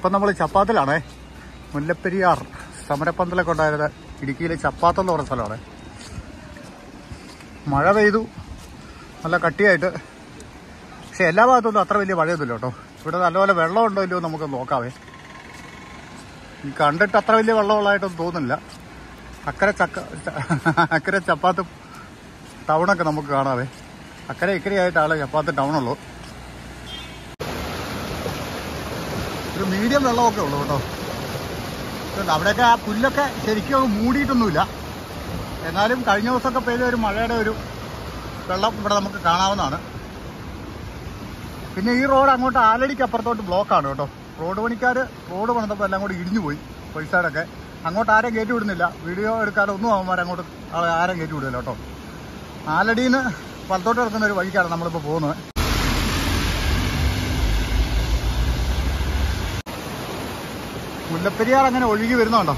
ഇപ്പം നമ്മൾ ചപ്പാത്തിലാണേ. മുല്ലപ്പെരിയാർ സമരപ്പന്തലൊക്കെ ഉണ്ടായിരുന്നത് ഇടുക്കിയിലെ ചപ്പാത്ത് എന്ന് പറഞ്ഞ സ്ഥലമാണ്. മഴ പെയ്തു നല്ല കട്ടിയായിട്ട്. പക്ഷെ എല്ലാ ഭാഗത്തൊന്നും അത്ര വലിയ മഴയൊന്നുമില്ല കേട്ടോ. ഇവിടെ നല്ലപോലെ വെള്ളമുണ്ടോ ഇല്ലയോ നമുക്ക് നോക്കാവേ. ഈ കണ്ടിട്ട് അത്ര വലിയ വെള്ളമുള്ളതായിട്ടൊന്നും തോന്നുന്നില്ല. അക്കരെ ചപ്പാത്ത് ടൗണൊക്കെ നമുക്ക് കാണാവേ. അക്കരെ ഇക്കരെയായിട്ടാണ് ചപ്പാത്ത് ടൗണുള്ളൂ. ഒരു മീഡിയം വെള്ളമൊക്കെ ഉള്ളൂ കേട്ടോ. അവിടെയൊക്കെ ആ പുല്ലൊക്കെ ശരിക്കും മൂടിയിട്ടൊന്നുമില്ല. എന്നാലും കഴിഞ്ഞ ദിവസമൊക്കെ പെയ്ത ഒരു മഴയുടെ ഒരു വെള്ളം ഇവിടെ നമുക്ക് കാണാവുന്നതാണ്. പിന്നെ ഈ റോഡ് അങ്ങോട്ട് ആലടിക്ക് അപ്പുറത്തോട്ട് ബ്ലോക്കാണ് കേട്ടോ. റോഡ് പണിക്കാർ റോഡ് പണിതപ്പോൾ എല്ലാം കൂടി ഇടിഞ്ഞു പോയി. പൈസയുടെയൊക്കെ അങ്ങോട്ട് ആരും കയറ്റി വിടുന്നില്ല. വീഡിയോ എടുക്കാതെ ഒന്നും അവന്മാർ അങ്ങോട്ട് ആരും കയറ്റി വിടില്ല കേട്ടോ. ആലടിയിൽ നിന്ന് വലത്തോട്ട് കിടക്കുന്ന ഒരു വഴിക്കാണ് നമ്മളിപ്പോൾ പോകുന്നത്. മുല്ലപ്പെരിയാർ അങ്ങനെ ഒഴുകി വരുന്നുണ്ടോ.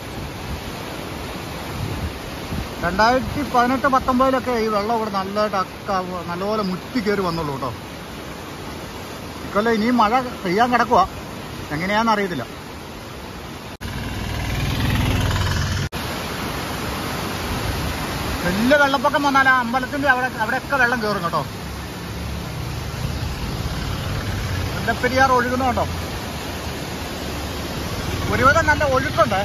2018-19 ഈ വെള്ളം ഇവിടെ നല്ലപോലെ മുറ്റി കയറി വന്നുള്ളൂ കേട്ടോ. ഇക്കൊല്ലം ഇനിയും മഴ പെയ്യാൻ കിടക്കുക. എങ്ങനെയാണെന്ന് അറിയത്തില്ല. വലിയ വെള്ളപ്പൊക്കം വന്നാൽ ആ അമ്പലത്തിൻ്റെ അവിടെയൊക്കെ വെള്ളം കയറും കേട്ടോ. മുല്ലപ്പെരിയാർ ഒഴുകുന്നുണ്ടോ. ഒരുവിധം നല്ല ഒഴുക്കുണ്ട്.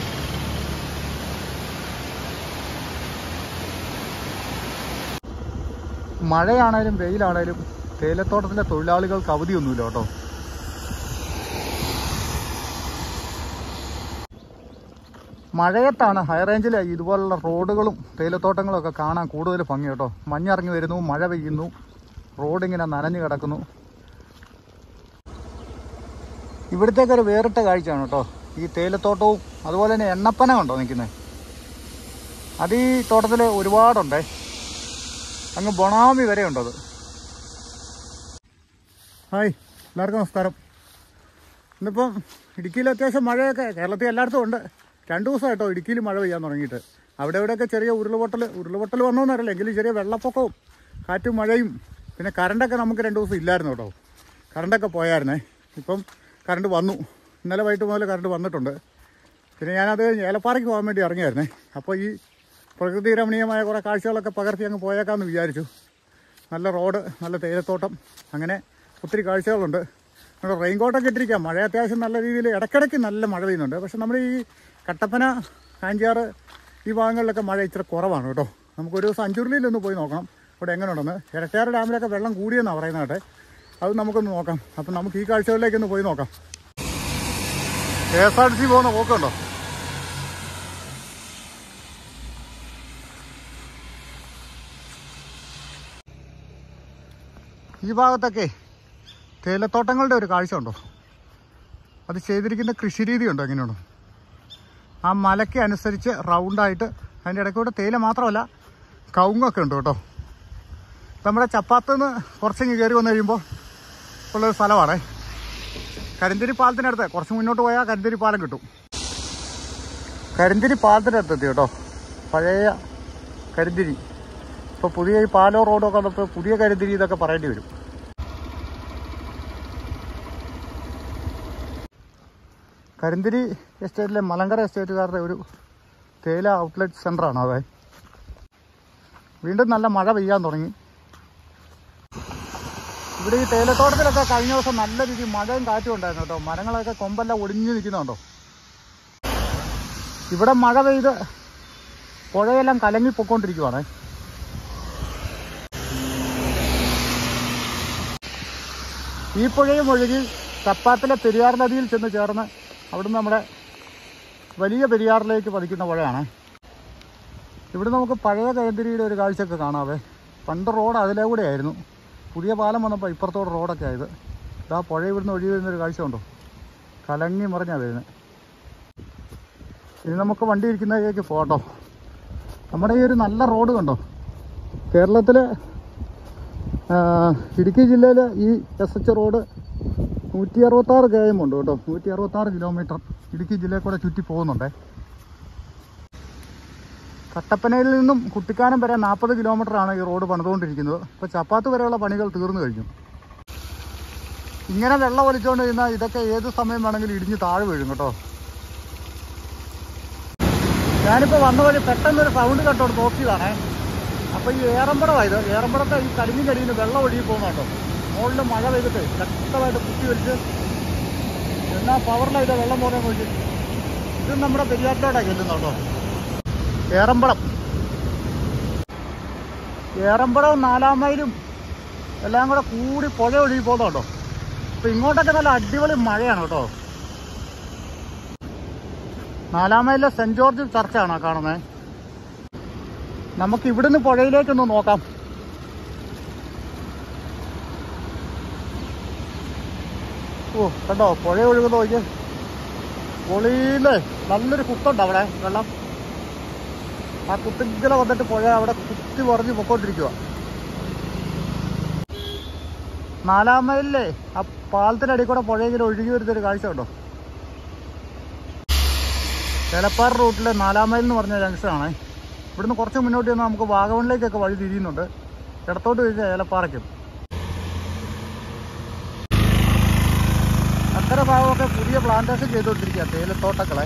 മഴയാണേലും വെയിലാണേലും തേയിലത്തോട്ടത്തിലെ തൊഴിലാളികൾക്ക് അവധിയൊന്നുമില്ല കേട്ടോ. മഴയത്താണ് ഹൈറേഞ്ചിലെ ഇതുപോലുള്ള റോഡുകളും തേയിലത്തോട്ടങ്ങളും ഒക്കെ കാണാൻ കൂടുതൽ ഭംഗി കേട്ടോ. മഞ്ഞിറങ്ങി വരുന്നു, മഴ പെയ്യുന്നു, റോഡിങ്ങനെ നനഞ്ഞു കിടക്കുന്നു. ഇവിടത്തേക്കൊരു വേറിട്ട കാഴ്ചയാണ് കേട്ടോ ഈ തേയിലത്തോട്ടവും. അതുപോലെ തന്നെ എണ്ണപ്പന കണ്ടോ നിൽക്കുന്നത്. അത് ഈ തോട്ടത്തിൽ ഒരുപാടുണ്ടേ. അങ്ങ് ബൊണാമി വരെ ഉണ്ടത്. ഹായ്, എല്ലാവർക്കും നമസ്കാരം. ഇന്നിപ്പം ഇടുക്കിയിൽ അത്യാവശ്യം മഴയൊക്കെ കേരളത്തിൽ എല്ലായിടത്തും ഉണ്ട്. 2 ദിവസമായിട്ടോ ഇടുക്കിയിൽ മഴ പെയ്യാൻ തുടങ്ങിയിട്ട്. അവിടെ ഇവിടെയൊക്കെ ചെറിയ ഉരുൾപൊട്ടൽ വന്നോന്നറിയില്ല. എങ്കിലും ചെറിയ വെള്ളപ്പൊക്കവും കാറ്റും മഴയും. പിന്നെ കറണ്ടൊക്കെ നമുക്ക് 2 ദിവസം ഇല്ലായിരുന്നു കേട്ടോ. കറണ്ടൊക്കെ പോയായിരുന്നേ. ഇപ്പം കറണ്ട് വന്നു. ഇന്നലെ വൈകിട്ട് മുതൽ കറണ്ട് വന്നിട്ടുണ്ട്. പിന്നെ ഞാനത് ഏലപ്പാറയ്ക്ക് പോകാൻ വേണ്ടി ഇറങ്ങിയായിരുന്നേ. അപ്പോൾ ഈ പ്രകൃതി രമണീയമായ കുറേ കാഴ്ചകളൊക്കെ പകർത്തി അങ്ങ് പോയേക്കാമെന്ന് വിചാരിച്ചു. നല്ല റോഡ്, നല്ല തേയിലത്തോട്ടം, അങ്ങനെ ഒത്തിരി കാഴ്ചകളുണ്ട്. നമ്മുടെ റെയിൻകോട്ടൊക്കെ ഇട്ടിരിക്കാം. മഴ അത്യാവശ്യം നല്ല രീതിയിൽ ഇടയ്ക്കിടയ്ക്ക് നല്ല മഴ പെയ്യുന്നുണ്ട്. പക്ഷെ നമ്മുടെ ഈ കട്ടപ്പന, കാഞ്ചാറ് ഈ ഭാഗങ്ങളിലൊക്കെ മഴ ഇച്ചിരി കുറവാണ് കേട്ടോ. നമുക്കൊരു ദിവസം അഞ്ചുരുളിയിലൊന്ന് പോയി നോക്കണം അവിടെ എങ്ങനെ ഉണ്ടെന്ന്. ഇരട്ടയാറ് ഡാമിലൊക്കെ വെള്ളം കൂടിയെന്നാണ് പറയുന്നത് കേട്ടെ. അത് നമുക്കൊന്ന് നോക്കാം. അപ്പം നമുക്ക് ഈ കാഴ്ചകളിലേക്കൊന്ന് പോയി നോക്കാം. KSRTC പോകുന്ന പോക്കുണ്ടോ. ഈ ഭാഗത്തൊക്കെ തേയിലത്തോട്ടങ്ങളുടെ ഒരു കാഴ്ച ഉണ്ടോ. അത് ചെയ്തിരിക്കുന്ന കൃഷിരീതി ഉണ്ടോ എങ്ങനെയുണ്ടോ. ആ മലയ്ക്ക് അനുസരിച്ച് റൗണ്ടായിട്ട് അതിൻ്റെ ഇടയ്ക്കൂടെ തേയില മാത്രമല്ല കവുങ്ങൊക്കെ ഉണ്ട് കേട്ടോ. നമ്മുടെ ചപ്പാത്ത് നിന്ന് കുറച്ചെങ്കിൽ കയറി വന്നു കഴിയുമ്പോൾ ഉള്ളൊരു സ്ഥലമാണേ. കരിന്തിരി പാലത്തിനടുത്ത് കുറച്ച് മുന്നോട്ട് പോയാൽ കരിന്തിരി പാലം കിട്ടും. കരിന്തിരി പാലത്തിനടുത്തെത്തി കേട്ടോ. പഴയ കരിന്തിരി. ഇപ്പോൾ പുതിയ ഈ പാലോ റോഡൊക്കെ വന്നപ്പോൾ പുതിയ കരിന്തിരി ഇതൊക്കെ പറയേണ്ടി വരും. കരിന്തിരി എസ്റ്റേറ്റിലെ മലങ്കര എസ്റ്റേറ്റുകാരുടെ ഒരു തേയില ഔട്ട്ലെറ്റ് സെൻ്ററാണ് അതെ. വീണ്ടും നല്ല മഴ പെയ്യാൻ തുടങ്ങി. ഇവിടെ ഈ തേയിലത്തോട്ടത്തിലൊക്കെ കഴിഞ്ഞ ദിവസം നല്ല രീതിയിൽ മഴയും കാറ്റും ഉണ്ടായിരുന്നു കേട്ടോ. മരങ്ങളൊക്കെ കൊമ്പെല്ലാം ഒടിഞ്ഞു നിൽക്കുന്നുണ്ടോ. ഇവിടെ മഴ പെയ്ത് പുഴയെല്ലാം കലങ്ങി പൊക്കോണ്ടിരിക്കുവാണേ. ഈ പുഴയും ഒഴുകി ചപ്പാത്തിലെ പെരിയാർ നദിയിൽ ചെന്ന് ചേർന്ന് അവിടുന്ന് നമ്മുടെ വലിയ പെരിയാറിലേക്ക് പതിക്കുന്ന പുഴയാണ്. ഇവിടെ നമുക്ക് പഴയ കരിന്തിരിയുടെ ഒരു കാഴ്ചയൊക്കെ കാണാവേ. പണ്ട് റോഡ് അതിലേ കൂടെ ആയിരുന്നു. പുതിയ പാലം വന്നപ്പോൾ ഇപ്പുറത്തോടെ റോഡൊക്കെ ആയത്. ഇതാ പുഴ ഇവിടുന്ന് ഒഴുകി വരുന്നൊരു കാഴ്ച ഉണ്ടോ. കലങ്ങി മറിഞ്ഞാണ് വരുന്നത്. ഇനി നമുക്ക് വണ്ടി ഇരിക്കുന്നതിലേക്ക് പോകട്ടോ. നമ്മുടെ ഈ ഒരു നല്ല റോഡ് കണ്ടോ. കേരളത്തിൽ ഇടുക്കി ജില്ലയിൽ ഈ SH റോഡ് 166 km ഉണ്ട് കേട്ടോ. 166 കിലോമീറ്റർ ഇടുക്കി ജില്ലയിൽ കൂടെ ചുറ്റി പോകുന്നുണ്ടേ. കട്ടപ്പനയിൽ നിന്നും കുട്ടിക്കാനം വരെ 40 കിലോമീറ്ററാണ് ഈ റോഡ് പണിതുകൊണ്ടിരിക്കുന്നത്. ഇപ്പോൾ ചപ്പാത്ത് വരെയുള്ള പണികൾ തീർന്നു കഴിഞ്ഞു. ഇങ്ങനെ വെള്ളം ഒലിച്ചുകൊണ്ട് കഴിഞ്ഞാൽ ഇതൊക്കെ ഏത് സമയം വേണമെങ്കിലും ഇടിഞ്ഞ് താഴെ വീഴും കേട്ടോ. ഞാനിപ്പോൾ വന്ന വഴി പെട്ടെന്നൊരു സൗണ്ട് കേട്ടോട് നോക്കിയതാണേ. അപ്പോൾ ഈ ഏറമ്പടമായത്, ഏറമ്പടത്തെ ഈ കടിഞ്ഞിന് വെള്ളം ഒഴുകി പോകുന്നുണ്ടോ. മുകളിൽ മഴ പെയ്തിട്ട് ശക്തമായിട്ട് കുത്തി വലിച്ച് എന്നാ പവറിലായിട്ട് വെള്ളം പോകാൻ നോക്കി. ഇത് നമ്മുടെ പെരിയാറ്റിലോട്ടാണ് ചെല്ലുന്നുണ്ടോ. ഏറമ്പടവും 4-ാം മൈലും എല്ലാം കൂടെ കൂടി പുഴ ഒഴുകി പോകുന്നുണ്ടോ. അപ്പോൾ ഇങ്ങോട്ടൊക്കെ നല്ല അടിപൊളി മഴയാണ് കേട്ടോ. 4-ാം മൈലിലെ സെൻറ്റ് ജോർജ് ചർച്ചാണ് കാണുന്നത്. നമുക്ക് ഇവിടുന്ന് പുഴയിലേക്കൊന്ന് നോക്കാം. ഓ കണ്ടോ പുഴ ഒഴുകുന്ന നോക്കി. പൊളിയില്ലേ നല്ലൊരു കുത്തുണ്ട് അവിടെ വെള്ളം. ആ കുത്തിക്കല വന്നിട്ട് പുഴ അവിടെ കുത്തി പറഞ്ഞ് പൊക്കോണ്ടിരിക്കുക. 4-ാം മൈലിലെ ആ പാലത്തിനടി കൂടെ പുഴയെങ്കിലും ഒഴുകി വരുന്നൊരു കാഴ്ച ഉണ്ടോ. ഏലപ്പാറ റൂട്ടിലെ 4-ാം മൈൽ എന്ന് പറഞ്ഞ ജംഗ്ഷനാണ്. ഇവിടുന്ന് കുറച്ച് മുന്നോട്ട് ചെന്നാൽ നമുക്ക് വാഗമണിലേക്കൊക്കെ വഴി തിരിയുന്നുണ്ട്. ഇടത്തോട്ട് കഴിഞ്ഞാൽ ഏലപ്പാറയ്ക്കും. അക്കരെ ഭാഗമൊക്കെ പുതിയ പ്ലാന്റേഷൻ ചെയ്തുകൊണ്ടിരിക്കുക, തേയിലത്തോട്ടക്കളെ.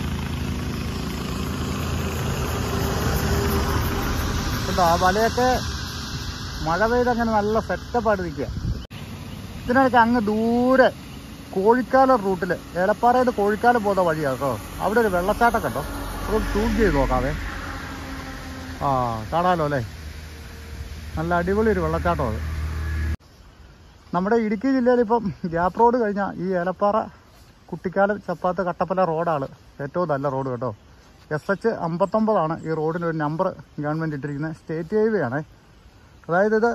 ആ വലയൊക്കെ മഴ പെയ്തങ്ങനെ നല്ല സെറ്റപ്പായിട്ട് നിൽക്കുക. ഇതിനിടയ്ക്ക് അങ്ങ് ദൂരെ കോഴിക്കാല റൂട്ടിൽ ഏലപ്പാറയിൽ കോഴിക്കാലം പോകുന്ന വഴിയാണ് കേട്ടോ. അവിടെ ഒരു വെള്ളച്ചാട്ടം കണ്ടോ. അപ്പോൾ സൂം ചെയ്ത് നോക്കാവേ. ആ കാണാമല്ലോ അല്ലേ. നല്ല അടിപൊളി ഒരു വെള്ളച്ചാട്ടം അത്. നമ്മുടെ ഇടുക്കി ജില്ലയിൽ ഇപ്പം ഗ്യാപ്പ് റോഡ് കഴിഞ്ഞാൽ ഈ ഏലപ്പാറ കുട്ടിക്കാലം ചപ്പാത്ത് കട്ടപ്പന റോഡാണ് ഏറ്റവും നല്ല റോഡ് കേട്ടോ. SH59 ഈ റോഡിന് ഒരു നമ്പർ ഗവൺമെൻറ് ഇട്ടിരിക്കുന്നത്. സ്റ്റേറ്റ് ഹൈവേ ആണ്. അതായത് ഇത്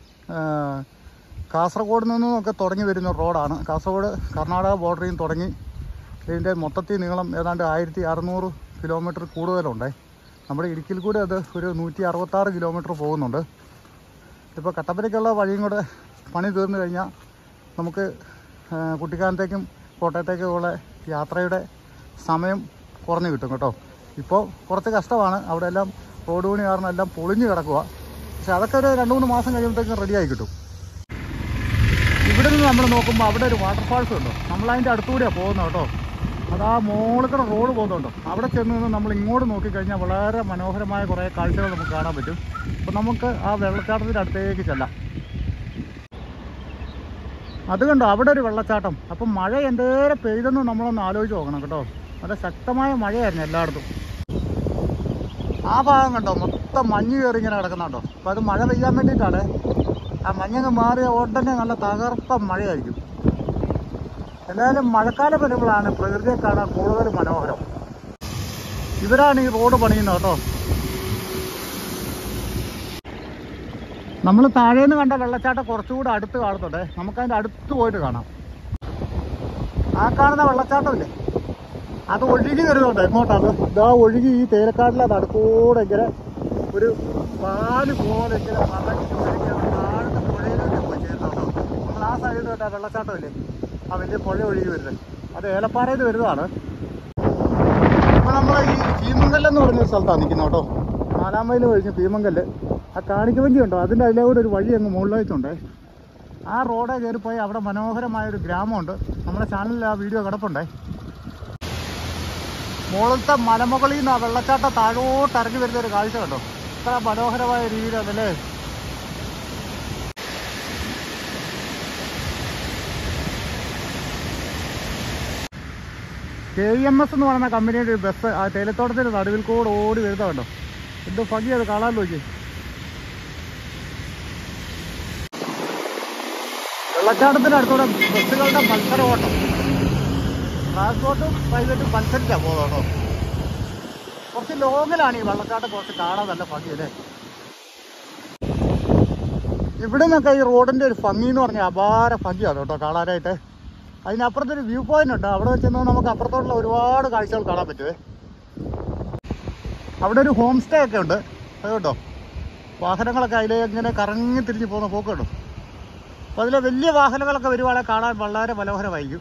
കാസർഗോഡ് നിന്നൊക്കെ തുടങ്ങി വരുന്ന റോഡാണ്. കാസർഗോഡ് കർണാടക ബോർഡറിൽ നിന്ന് തുടങ്ങി ഇതിൻ്റെ മൊത്തത്തിൽ നീളം ഏതാണ്ട് 1600 കിലോമീറ്റർ കൂടുതലുണ്ട്. നമ്മുടെ ഇടുക്കിയിൽ കൂടെ അത് ഒരു 166 കിലോമീറ്റർ പോകുന്നുണ്ട്. ഇപ്പോൾ കട്ടപ്പനയ്ക്കുള്ള വഴിയും കൂടെ പണി തീർന്നു കഴിഞ്ഞാൽ നമുക്ക് കുട്ടിക്കാനത്തേക്കും കോട്ടയത്തേക്കുമുള്ള യാത്രയുടെ സമയം കുറഞ്ഞു കിട്ടും കേട്ടോ. ഇപ്പോൾ കുറച്ച് കഷ്ടമാണ്. അവിടെ എല്ലാം റോഡ് പണി കാരണം എല്ലാം പൊളിഞ്ഞ് കിടക്കുക. പക്ഷെ അതൊക്കെ ഒരു 2-3 മാസം കഴിയുമ്പോഴത്തേക്കും റെഡിയായി കിട്ടും. ഇവിടെ നിന്ന് നമ്മൾ നോക്കുമ്പോൾ അവിടെ ഒരു വാട്ടർഫാൾസ് ഉണ്ടോ. നമ്മളതിൻ്റെ അടുത്തുകൂടിയാണ് പോകുന്നത് കേട്ടോ. അത് ആ മോളിക്കടെ റോഡ് പോകുന്നുണ്ടോ. അവിടെ ചെന്ന് നിന്ന് നമ്മൾ ഇങ്ങോട്ട് നോക്കിക്കഴിഞ്ഞാൽ വളരെ മനോഹരമായ കുറേ കാഴ്ചകൾ നമുക്ക് കാണാൻ പറ്റും. അപ്പോൾ നമുക്ക് ആ വെള്ളച്ചാട്ടത്തിൻ്റെ അടുത്തേക്ക് ചെല്ലാം. അതുകൊണ്ടോ അവിടെ ഒരു വെള്ളച്ചാട്ടം. അപ്പം മഴ എന്തേരം പെയ്തെന്ന് നമ്മളൊന്ന് ആലോചിച്ച് നോക്കണം കേട്ടോ. നല്ല ശക്തമായ മഴയായിരുന്നു എല്ലായിടത്തും. ആ ഭാഗം കണ്ടോ മൊത്തം മഞ്ഞ് കയറി ഇങ്ങനെ കിടക്കുന്നുണ്ടോ. അപ്പോൾ അത് മഴ പെയ്യാൻ വേണ്ടിയിട്ടാണ്. ആ മഞ്ഞങ്ങ് മാറിയ ഉടനെ നല്ല തകർപ്പ മഴയായിരിക്കും. എന്തായാലും മഴക്കാലം വരുമ്പോഴാണ് പ്രകൃതിയെ കാണാൻ കൂടുതൽ മനോഹരം. ഇവരാണ് ഈ റോഡ് പണിയുന്നത് കേട്ടോ. നമ്മൾ താഴേന്ന് കണ്ട വെള്ളച്ചാട്ടം കുറച്ചുകൂടെ അടുത്ത് കാണുന്നുണ്ട്. നമുക്കതിൻ്റെ അടുത്ത് പോയിട്ട് കാണാം. ആ കാണുന്ന വെള്ളച്ചാട്ടമില്ലേ അത് ഒഴുകി വരുന്നുണ്ട് എങ്ങോട്ടാണ്. ഇതാ ഒഴുകി ഈ തേയിലക്കാട്ടിലെ നടുക്കൂടെ ഇങ്ങനെ ഒരു പാല് പോലെ ഇങ്ങനെ മറഞ്ഞ് ഒഴുകി താഴത്തെ പുഴയിലേക്ക് പോയി ചേരുന്നുണ്ടോ. നമ്മൾ ആ സൈഡിൽ കേട്ടാ വെള്ളച്ചാട്ടമില്ലേ ആ വലിയ പുഴ ഒഴുകി വരുന്നത്. അത് ഏലപ്പാറയിൽ നിന്ന് വരുന്നതാണ്. അപ്പോൾ നമ്മൾ ഈ ഭീമങ്കല്ലെന്ന് പറഞ്ഞൊരു സ്ഥലത്താണ് നിൽക്കുന്നത് കേട്ടോ. 4-ാം മൈൽ കഴിഞ്ഞ് ഭീമങ്കല്ല് ആ കാണിക്കുവഞ്ചി ഉണ്ടോ. അതിൻ്റെ അതിലൂടെ ഒരു വഴി അങ്ങ് മുകളിലേക്കുണ്ട്. ആ റോഡേ കയറിപ്പോയി അവിടെ മനോഹരമായൊരു ഗ്രാമമുണ്ട്. നമ്മുടെ ചാനലിൽ ആ വീഡിയോ കിടപ്പുണ്ടേ. മുകളിലത്തെ മലമുകളിൽ നിന്ന് ആ വെള്ളച്ചാട്ടം താഴോട്ട് ഇറങ്ങി വരുന്നൊരു കാഴ്ച കണ്ടോ. ഇത്ര മനോഹരമായ രീതിയിലതല്ലേ. KEMS എന്ന് പറയുന്ന കമ്പനിയുടെ ഒരു ബസ് ആ തേയിലത്തോട്ടത്തിൻ്റെ നടുവിൽ കൂടെ ഓടി വരുന്ന കണ്ടോ. എന്ത് ഭംഗി അത് കാണാൻ നോക്കി. വെള്ളച്ചാട്ടത്തിൻ്റെ അടുത്തൂടെ ബസ്സുകളുടെ മത്സര ഓട്ടം. ട്രാൻസ്പോർട്ടും പ്രൈവറ്റും മത്സരിച്ചാണ് പോകുന്നത് കേട്ടോ. കുറച്ച് ലോങ്ങിലാണ് ഈ വെള്ളച്ചാട്ടം. കുറച്ച് കാണാൻ നല്ല ഭംഗിയല്ലേ. ഇവിടെ നിന്നൊക്കെ ഈ റോഡിൻ്റെ ഒരു ഭംഗി എന്ന് പറഞ്ഞാൽ അപാര ഭംഗിയാണ് കേട്ടോ കാണാനായിട്ട്. അതിനപ്പുറത്തൊരു വ്യൂ പോയിന്റ് ഉണ്ട്. അവിടെ വെച്ചെന്ന് നമുക്ക് അപ്പുറത്തോട്ടുള്ള ഒരുപാട് കാഴ്ചകൾ കാണാൻ പറ്റുമേ. അവിടെ ഒരു ഹോം സ്റ്റേ ഒക്കെ ഉണ്ട്. അത് കേട്ടോ വാഹനങ്ങളൊക്കെ അതിലെ ഇങ്ങനെ കറങ്ങി തിരിഞ്ഞ് പോകുന്ന പോക്കുണ്ടോ. അപ്പോൾ അതിലെ വലിയ വാഹനങ്ങളൊക്കെ വരുവാണെങ്കിൽ കാണാൻ വളരെ മനോഹരമായിരിക്കും.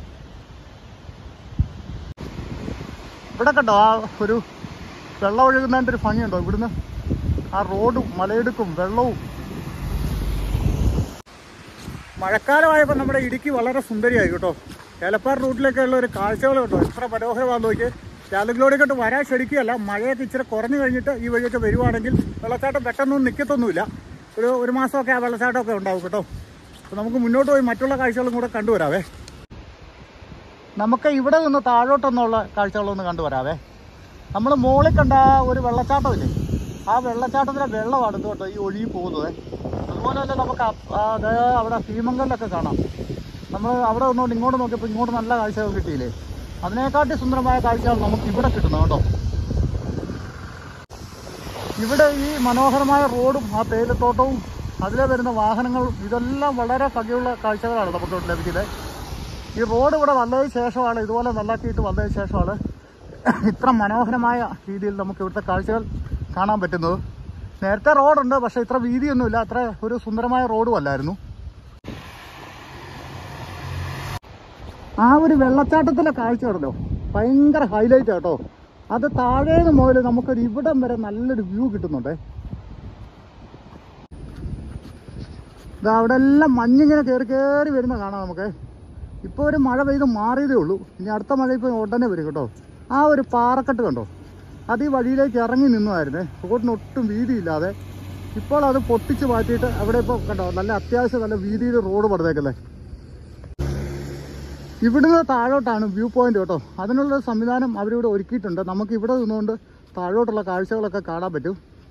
ഇവിടെ കണ്ടോ ആ ഒരു വെള്ളം ഒഴുകുന്നതിൻ്റെ ഒരു ഭംഗിയുണ്ടോ. ഇവിടുന്ന് ആ റോഡും മലയിടുക്കും വെള്ളവും. മഴക്കാലമായപ്പോൾ നമ്മുടെ ഇടുക്കി വളരെ സുന്ദരിയായി കേട്ടോ. ഏലപ്പാറ റൂട്ടിലേക്കുള്ള ഒരു കാഴ്ചകൾ കേട്ടോ എത്ര മനോഹരമാണെന്ന് നോക്കി. ചാലക്കുടിയോട്ട് വരാൻ ക്ഷണിക്കുകയല്ല, മഴയൊക്കെ ഇച്ചിരി കുറഞ്ഞു കഴിഞ്ഞിട്ട് ഈ വഴിയൊക്കെ വരുവാണെങ്കിൽ വെള്ളച്ചാട്ടം പെട്ടെന്നൊന്നും നിൽക്കത്തൊന്നുമില്ല. ഒരു മാസമൊക്കെ ആ വെള്ളച്ചാട്ടമൊക്കെ ഉണ്ടാവും കേട്ടോ. അപ്പോൾ നമുക്ക് മുന്നോട്ട് പോയി മറ്റുള്ള കാഴ്ചകളും കൂടെ കണ്ടുവരാവേ. നമുക്ക് ഇവിടെ നിന്ന് താഴോട്ടൊന്നുള്ള കാഴ്ചകളൊന്ന് കണ്ടുവരാവേ. നമ്മൾ മുകളിൽ കണ്ട ഒരു വെള്ളച്ചാട്ടമില്ലേ, ആ വെള്ളച്ചാട്ടത്തിലെ വെള്ളമാണ് കേട്ടോ ഈ ഒഴുകി പോകുന്നത്. അതുപോലെ തന്നെ നമുക്ക് അവിടെ ഭീമങ്കലിലൊക്കെ കാണാം. നമ്മൾ അവിടെ ഒന്നുകൊണ്ട് ഇങ്ങോട്ട് നോക്കിയപ്പോൾ ഇങ്ങോട്ട് നല്ല കാഴ്ചകൾ കിട്ടിയില്ലേ. അതിനെക്കാട്ടി സുന്ദരമായ കാഴ്ചകൾ നമുക്ക് ഇവിടെ കിട്ടുന്നു കേട്ടോ. ഇവിടെ ഈ മനോഹരമായ റോഡും ആ തേയിലത്തോട്ടവും അതിലെ വരുന്ന വാഹനങ്ങളും ഇതെല്ലാം വളരെ ഭംഗിയുള്ള കാഴ്ചകളാണ് നമുക്ക് ഇവിടെ ലഭിക്കുന്നത്. ഈ റോഡ് ഇവിടെ വന്നതിന് ശേഷമാണ്, ഇതുപോലെ നല്ലാക്കിയിട്ട് വന്നതിന് ശേഷമാണ് ഇത്ര മനോഹരമായ രീതിയിൽ നമുക്ക് ഇവിടുത്തെ കാഴ്ചകൾ കാണാൻ പറ്റുന്നത്. നേരത്തെ റോഡുണ്ട്, പക്ഷേ ഇത്ര വീതിയൊന്നുമില്ല, അത്ര ഒരു സുന്ദരമായ റോഡും അല്ലായിരുന്നു. ആ ഒരു വെള്ളച്ചാട്ടത്തിലെ കാഴ്ച ഉണ്ടല്ലോ ഭയങ്കര ഹൈലൈറ്റ് കേട്ടോ. അത് താഴേന്ന് മുതൽ നമുക്കൊരു ഇവിടം വരെ നല്ലൊരു വ്യൂ കിട്ടുന്നുണ്ട്. ഇത് അവിടെ എല്ലാം മഞ്ഞിങ്ങനെ കയറി വരുന്ന കാണാം നമുക്ക്. ഇപ്പോൾ ഒരു മഴ പെയ്ത് മാറിയതേ ഉള്ളൂ, ഇനി അടുത്ത മഴ ഇപ്പോൾ ഉടനെ വരും കേട്ടോ. ആ ഒരു പാറക്കെട്ട് കണ്ടോ, അത് ഈ വഴിയിലേക്ക് ഇറങ്ങി നിന്നുമായിരുന്നേ, റോഡിനൊട്ടും വീതിയില്ലാതെ. ഇപ്പോൾ അത് പൊട്ടിച്ച് മാറ്റിയിട്ട് അവിടെ ഇപ്പോൾ കണ്ടോ നല്ല അത്യാവശ്യം നല്ല വീതിയിൽ റോഡ് പടുതേക്കല്ലേ. ഇവിടുന്ന് താഴോട്ടാണ് വ്യൂ പോയിന്റ് കേട്ടോ. അതിനുള്ളൊരു സംവിധാനം അവരിവിടെ ഒരുക്കിയിട്ടുണ്ട്. നമുക്ക് ഇവിടെ നിന്നുകൊണ്ട് താഴോട്ടുള്ള കാഴ്ചകളൊക്കെ കാണാൻ പറ്റും.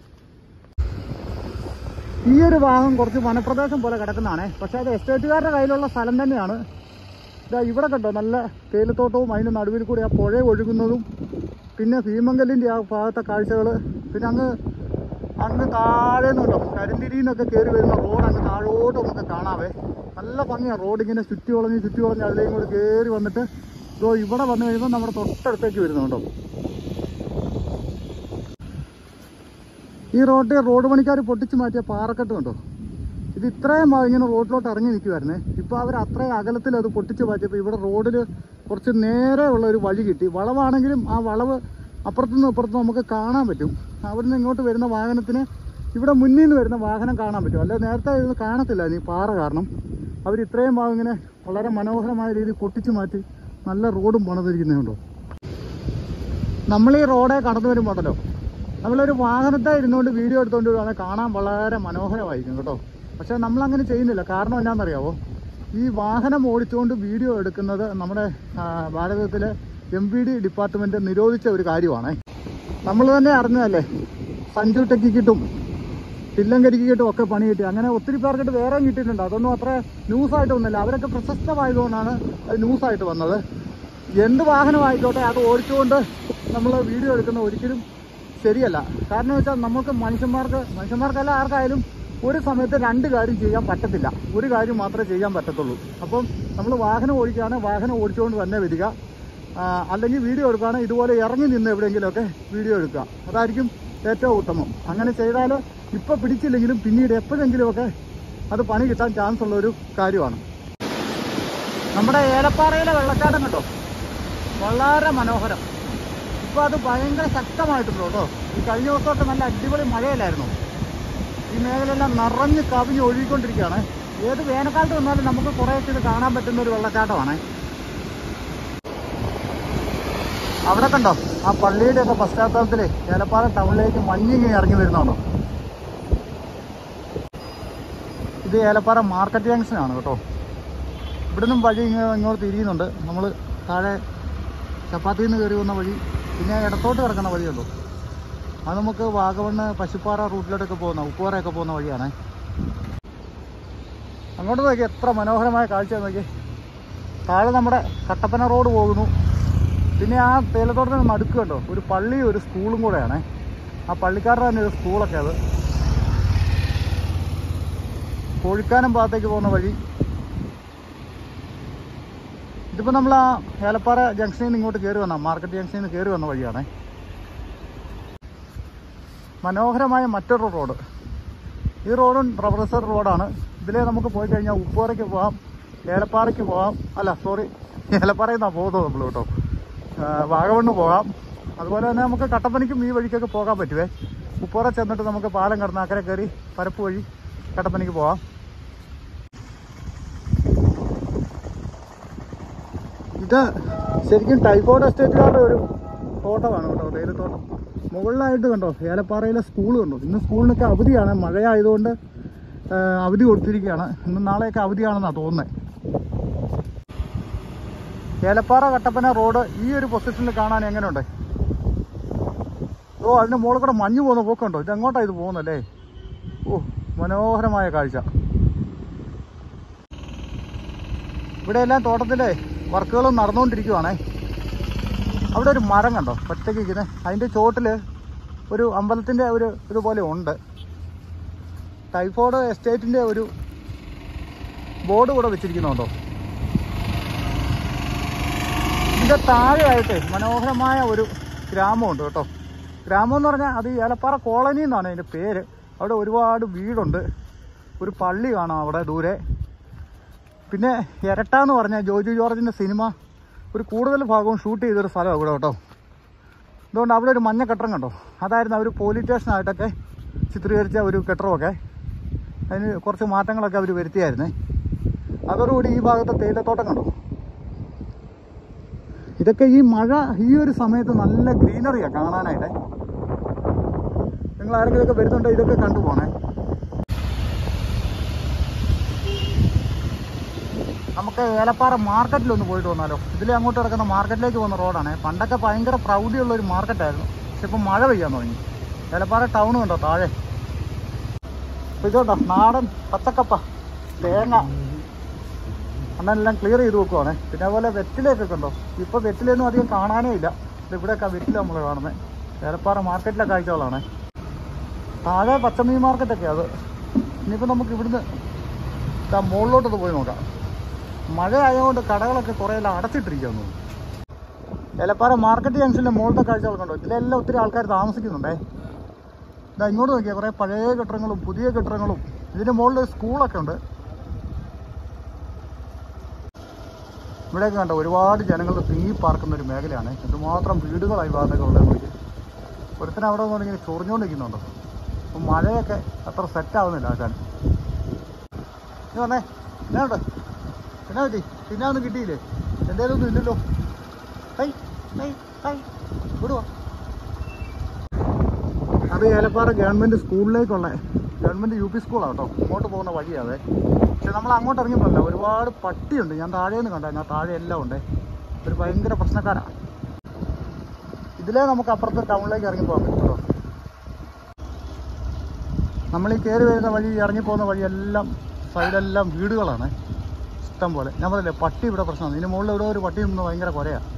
ഈ ഒരു ഭാഗം കുറച്ച് വനപ്രദേശം പോലെ കിടക്കുന്നതാണേ, പക്ഷേ അത് എസ്റ്റേറ്റുകാരുടെ കയ്യിലുള്ള സ്ഥലം തന്നെയാണ്. ഇതാ ഇവിടെ കണ്ടോ നല്ല തേയിലത്തോട്ടവും അതിൻ്റെ നടുവിൽ കൂടി ആ പുഴ ഒഴുകുന്നതും പിന്നെ ഭീമങ്കലിൻ്റെ ആ ഭാഗത്തെ കാഴ്ചകൾ. പിന്നെ അങ്ങ് താഴെ നിന്നുണ്ടോ കരിന്തിരിയിൽ നിന്നൊക്കെ കയറി വരുന്ന റോഡ് അങ്ങ് താഴോട്ട് നമുക്ക് കാണാവേ. നല്ല ഭംഗിയാണ് റോഡ് ഇങ്ങനെ ചുറ്റി വളഞ്ഞ് അതിലേക്കും കൂടി കയറി വന്നിട്ട് ഇതോ ഇവിടെ വന്നു കഴിയുമ്പോൾ നമ്മുടെ തൊട്ടടുത്തേക്ക് വരുന്നുണ്ടോ. ഈ റോഡ് പണിക്കാർ പൊട്ടിച്ച് മാറ്റിയ പാറക്കെട്ട് കണ്ടോ, ഇത് ഇത്രയും ഇങ്ങനെ റോഡിലോട്ട് ഇറങ്ങി നിൽക്കുമായിരുന്നേ. ഇപ്പോൾ അവർ അത്രയും അകലത്തിൽ അത് പൊട്ടിച്ച് മാറ്റിയപ്പോൾ ഇവിടെ റോഡിൽ കുറച്ച് നേരെ ഉള്ള ഒരു വഴി കിട്ടി. വളവാണെങ്കിലും ആ വളവ് അപ്പുറത്തുനിന്നും ഇപ്പുറത്തും നമുക്ക് കാണാൻ പറ്റും. അവിടെ നിന്ന് ഇങ്ങോട്ട് വരുന്ന വാഹനത്തിന് ഇവിടെ മുന്നിൽ നിന്ന് വരുന്ന വാഹനം കാണാൻ പറ്റും. അല്ല നേരത്തെ ഇത് കാണത്തില്ല ഈ പാറ കാരണം. അവർ ഇത്രയും ഭാഗം ഇങ്ങനെ വളരെ മനോഹരമായ രീതിയിൽ പൊട്ടിച്ച് മാറ്റി നല്ല റോഡും പണിതിരിക്കുന്നുണ്ടോ. നമ്മൾ ഈ റോഡെ കടന്നു വരുമ്പോഴല്ലോ നമ്മളൊരു വാഹനത്തെ ഇരുന്നുകൊണ്ട് വീഡിയോ എടുത്തുകൊണ്ട് വരുവാണെങ്കിൽ കാണാൻ വളരെ മനോഹരമായിരിക്കും കേട്ടോ. പക്ഷേ നമ്മളങ്ങനെ ചെയ്യുന്നില്ല. കാരണം എന്നാണെന്നറിയാവോ, ഈ വാഹനം ഓടിച്ചുകൊണ്ട് വീഡിയോ എടുക്കുന്നത് നമ്മുടെ ഭാരതത്തിലെ MVD ഡിപ്പാർട്ട്മെൻറ്റ് നിരോധിച്ച ഒരു കാര്യമാണ്. നമ്മൾ തന്നെ അറിഞ്ഞതല്ലേ, സഞ്ജു ടെക്കിക്കിട്ടും തില്ലങ്കരിക്കിട്ടും ഒക്കെ പണി കിട്ടി. അങ്ങനെ ഒത്തിരി പേർക്കിട്ട് വേറെയും കിട്ടിയിട്ടുണ്ട്. അതൊന്നും അത്ര ന്യൂസായിട്ടൊന്നുമില്ല. അവരൊക്കെ പ്രശസ്തമായതുകൊണ്ടാണ് അത് ന്യൂസായിട്ട് വന്നത്. എന്ത് വാഹനമായിക്കോട്ടെ അത് ഓടിച്ചുകൊണ്ട് നമ്മൾ വീഡിയോ എടുക്കുന്ന ഒരിക്കലും ശരിയല്ല. കാരണം വെച്ചാൽ നമുക്ക് മനുഷ്യന്മാർക്കല്ല ആർക്കായാലും ഒരു സമയത്ത് രണ്ട് കാര്യം ചെയ്യാൻ പറ്റത്തില്ല, ഒരു കാര്യം മാത്രമേ ചെയ്യാൻ പറ്റത്തുള്ളൂ. അപ്പം നമ്മൾ വാഹനം ഓടിക്കുകയാണ്, വാഹനം ഓടിച്ചുകൊണ്ട് തന്നെ വരിക. അല്ലെങ്കിൽ വീഡിയോ എടുക്കുകയാണ്, ഇതുപോലെ ഇറങ്ങി നിന്ന് എവിടെയെങ്കിലുമൊക്കെ വീഡിയോ എടുക്കുക. അതായിരിക്കും ഏറ്റവും ഉത്തമം. അങ്ങനെ ചെയ്താൽ ഇപ്പോൾ പിടിച്ചില്ലെങ്കിലും പിന്നീട് എപ്പോഴെങ്കിലുമൊക്കെ അത് പണി കിട്ടാൻ ചാൻസ് ഉള്ളൊരു കാര്യമാണ്. നമ്മുടെ ഏലപ്പാറയിലെ വെള്ളച്ചാട്ടം കേട്ടോ വളരെ മനോഹരം. ഇപ്പോൾ അത് ഭയങ്കര ശക്തമായിട്ടുണ്ട് കേട്ടോ. ഈ കഴിഞ്ഞ ദിവസമൊക്കെ നല്ല അടിപൊളി മഴയിലായിരുന്നു. ഈ മേഖലയെല്ലാം നിറഞ്ഞ് കവിഞ്ഞ് ഒഴുകിക്കൊണ്ടിരിക്കുകയാണ്. ഏത് വേനൽക്കാലത്ത് വന്നാലും നമുക്ക് കുറേയൊക്കെ ഇത് കാണാൻ പറ്റുന്ന ഒരു വെള്ളച്ചാട്ടമാണ്. അവിടെ കണ്ടോ ആ പള്ളിയുടെയൊക്കെ പശ്ചാത്തലത്തിൽ ഏലപ്പാറ ടൗണിലേക്ക് മഞ്ഞിങ്ങനെ ഇറങ്ങി വരുന്നതാണോ. ഇത് ഏലപ്പാറ മാർക്കറ്റ് ജംഗ്ഷനാണ് കേട്ടോ. ഇവിടുന്നും വഴി ഇങ്ങോട്ട് തിരിയുന്നുണ്ട്. നമ്മൾ താഴെ ചപ്പാത്തിയിൽ നിന്ന് കയറി വന്ന വഴി, പിന്നെ ഇടത്തോട്ട് കിടക്കുന്ന വഴിയുണ്ടോ, അത് നമുക്ക് വാഗമണ്ണ് പശുപ്പാറ റൂട്ടിലോട്ടൊക്കെ പോകുന്ന ഉപ്പുപാറയൊക്കെ പോകുന്ന വഴിയാണ്. അങ്ങോട്ട് നോക്കി എത്ര മനോഹരമായ കാഴ്ച നോക്കി. താഴെ നമ്മുടെ കട്ടപ്പന റോഡ് പോകുന്നു. പിന്നെ ആ തേയിലത്തോട്ടത്തിന് നടുക്ക് കണ്ടോ ഒരു പള്ളി ഒരു സ്കൂളും കൂടെയാണ്. ആ പള്ളിക്കാരുടെ തന്നെ ഒരു സ്കൂളൊക്കെ അത്. കോഴിക്കാനം ഭാഗത്തേക്ക് പോകുന്ന വഴി. ഇതിപ്പോൾ നമ്മൾ ആ ഏലപ്പാറ ജംഗ്ഷനിൽ നിന്ന് ഇങ്ങോട്ട് കയറി വന്ന മാർക്കറ്റ് ജംഗ്ഷനിൽ നിന്ന് കയറി വന്ന വഴിയാണ്. മനോഹരമായ മറ്റൊരു റോഡ്. ഈ റോഡും റബ്ബർ റിസർവ് റോഡാണ്. ഇതിലേ നമുക്ക് പോയി കഴിഞ്ഞാൽ ഉപ്പുപാറയ്ക്ക് പോകാം, ഏലപ്പാറയ്ക്ക് പോകാം. ഏലപ്പാറയിൽ നിന്നാണ് പോകുന്നത് നമ്മൾ കേട്ടോ. വാഗമണ്ണ് പോകാം. അതുപോലെ തന്നെ നമുക്ക് കട്ടപ്പനയ്ക്കും ഈ വഴിക്കൊക്കെ പോകാൻ പറ്റുമേ. ഉപ്പുപാറ ചെന്നിട്ട് നമുക്ക് പാലം കടന്ന് അക്കരെ കയറി പരപ്പ് വഴി കട്ടപ്പനയ്ക്ക് പോകാം. ഇത് ശരിക്കും ടൈഫോയിഡ് എസ്റ്റേറ്റുകാരുടെ ഒരു തോട്ടമാണ് കേട്ടോ, തേയിലത്തോട്ടം. മുകളിലായിട്ട് കണ്ടോ ഏലപ്പാറയിലെ സ്കൂൾ കണ്ടോ. ഇന്ന് സ്കൂളിനൊക്കെ അവധിയാണ്, മഴയായതുകൊണ്ട് അവധി കൊടുത്തിരിക്കുകയാണ്. ഇന്നും നാളെയൊക്കെ അവധിയാണെന്നാണ് തോന്നുന്നത്. ഏലപ്പാറ കട്ടപ്പന റോഡ് ഈ ഒരു പൊസിഷനിൽ കാണാൻ എങ്ങനെയുണ്ട്? ഓ, അതിൻ്റെ മുകളിൽ കൂടെ മഞ്ഞ് പോകുന്ന പോക്കുണ്ടോ? ഇതെങ്ങോട്ടാണ് ഇത് പോകുന്നല്ലേ? ഓ, മനോഹരമായ കാഴ്ച. ഇവിടെ എല്ലാം തോട്ടത്തിലെ വർക്കുകളും നടന്നുകൊണ്ടിരിക്കുവാണേ. അവിടെ ഒരു മരം കണ്ടോ ഒറ്റയ്ക്ക് ഇരിക്കുന്നത്, അതിൻ്റെ ചോട്ടിൽ ഒരു അമ്പലത്തിൻ്റെ ഒരു ഇതുപോലെ ഉണ്ട്. ടൈഫോയിഡ് എസ്റ്റേറ്റിൻ്റെ ഒരു ബോർഡ് കൂടെ വെച്ചിരിക്കുന്നുണ്ടോ. ഇതിൻ്റെ താഴെയായിട്ട് മനോഹരമായ ഒരു ഗ്രാമമുണ്ട് കേട്ടോ. ഗ്രാമം എന്ന് പറഞ്ഞാൽ അത് ഏലപ്പാറ കോളനി എന്നാണ് അതിൻ്റെ പേര്. അവിടെ ഒരുപാട് വീടുണ്ട്, ഒരു പള്ളി കാണാം അവിടെ ദൂരെ. പിന്നെ ഇരട്ട എന്ന് പറഞ്ഞാൽ ജോജു ജോർജിൻ്റെ സിനിമ ഒരു കൂടുതൽ ഭാഗവും ഷൂട്ട് ചെയ്തൊരു സ്ഥലമാണ് ഇവിടെ കേട്ടോ. അതുകൊണ്ട് അവിടെ ഒരു മഞ്ഞ കെട്ടറം കണ്ടോ, അതായിരുന്നു അവർ പോലീസ് സ്റ്റേഷനായിട്ടൊക്കെ ചിത്രീകരിച്ച ഒരു കെട്ടറമൊക്കെ. അതിന് കുറച്ച് മാറ്റങ്ങളൊക്കെ അവർ വരുത്തിയായിരുന്നേ. അതോടുകൂടി ഈ ഭാഗത്തെ തേയിലത്തോട്ടം കണ്ടോ. ഇതൊക്കെ ഈ മഴ ഈ ഒരു സമയത്ത് നല്ല ഗ്രീനറിയാണ് കാണാനായിട്ട്. നിങ്ങൾ ആരെങ്കിലുമൊക്കെ വരുന്നുണ്ടോ ഇതൊക്കെ കണ്ടുപോകണേ. നമുക്ക് ഏലപ്പാറ മാർക്കറ്റിലൊന്ന് പോയിട്ട് വന്നാലോ. ഇതിലെ അങ്ങോട്ട് കിടക്കുന്ന മാർക്കറ്റിലേക്ക് പോകുന്ന റോഡാണ്. പണ്ടൊക്കെ ഭയങ്കര പ്രൗഢിയുള്ളൊരു മാർക്കറ്റായിരുന്നു, പക്ഷെ ഇപ്പം മഴ പെയ്യാൻ തുടങ്ങി. ഏലപ്പാറ ടൗൺ കണ്ടോ താഴെ. അപ്പോൾ ഇതുണ്ടോ നാടൻ പച്ചക്കപ്പ, തേങ്ങ, അന്നെല്ലാം ക്ലിയർ ചെയ്ത് വെക്കുവാണേ. പിന്നെ അതുപോലെ വെറ്റിലയൊക്കെ ഉണ്ടോ. ഇപ്പോൾ വെറ്റിലയൊന്നും അധികം കാണാനേ ഇല്ല. ഇവിടെയൊക്കെ വെറ്റില നമ്മൾ കാണുന്നത് ഏലപ്പാറ മാർക്കറ്റിലെ കാഴ്ചകളാണ്. താഴെ പച്ചമീൻ മാർക്കറ്റൊക്കെ അത്. ഇനിയിപ്പോൾ നമുക്ക് ഇവിടുന്ന് മുകളിലോട്ടൊന്ന് പോയി നോക്കാം. മഴ ആയതുകൊണ്ട് കടകളൊക്കെ കുറേയെല്ലാം അടച്ചിട്ടിരിക്കുന്നു. ഏലപ്പാറ മാർക്കറ്റ് ജംഗ്ഷനിലെ മുകളിലത്തെ കാഴ്ചകൾ കണ്ടോ. ഇതിലെല്ലാം ഒത്തിരി ആൾക്കാർ താമസിക്കുന്നുണ്ടേ. ഇതാ ഇങ്ങോട്ട് നോക്കിയാൽ കുറേ പഴയ കെട്ടിടങ്ങളും പുതിയ കെട്ടിടങ്ങളും. ഇതിൻ്റെ മുകളിൽ സ്കൂളൊക്കെ ഉണ്ട്. ഇവിടെയൊക്കെ കണ്ടോ ഒരുപാട് ജനങ്ങൾ തിങ്ങി പാർക്കുന്ന ഒരു മേഖലയാണ്. എന്തുമാത്രം വീടുകളായി ഭാഗത്തൊക്കെ ഉള്ളത്. ഒരുത്തന്നെ അവിടെ നിന്ന് ഇങ്ങനെ ചൊറിഞ്ഞുകൊണ്ടിരിക്കുന്നുണ്ടോ. അപ്പം മഴയൊക്കെ അത്ര സെറ്റാവുന്നില്ല ആക്കാൻ. നീ വന്നേ, എന്നാ ഉണ്ട്, എന്നാ പറ്റി? തിന്നാനൊന്നും കിട്ടിയില്ലേ? എന്തേലും ഒന്നും ഇല്ലല്ലോ. വിടുവാ. അത് ഏലപ്പാറ ഗവൺമെൻറ് സ്കൂളിലേക്കുള്ള ഗവൺമെൻറ് UP സ്കൂളാണ് കേട്ടോ. അങ്ങോട്ട് പോകുന്ന വഴിയാതെ. പക്ഷെ നമ്മൾ അങ്ങോട്ട് ഇറങ്ങിയപ്പോഴല്ല ഒരുപാട് പട്ടിയുണ്ട്. ഞാൻ താഴെ നിന്ന് കണ്ടേ, ഞാൻ താഴെ എല്ലാം ഉണ്ട്. ഒരു ഭയങ്കര പ്രശ്നക്കാരാണ്. ഇതിലേ നമുക്ക് അപ്പുറത്തെ ടൗണിലേക്ക് ഇറങ്ങി പോകാൻ പറ്റും കേട്ടോ. നമ്മൾ ഈ കയറി വരുന്ന വഴി, ഇറങ്ങിപ്പോകുന്ന വഴിയെല്ലാം സൈഡെല്ലാം വീടുകളാണ് ഇഷ്ടം പോലെ. ഞാൻ പറയില്ലേ പട്ടി ഇവിടെ പ്രശ്നമാണ്. ഇതിന് മുകളിൽ ഇവിടെ ഒരു പട്ടി നിന്ന് ഭയങ്കര കുറയാണ്.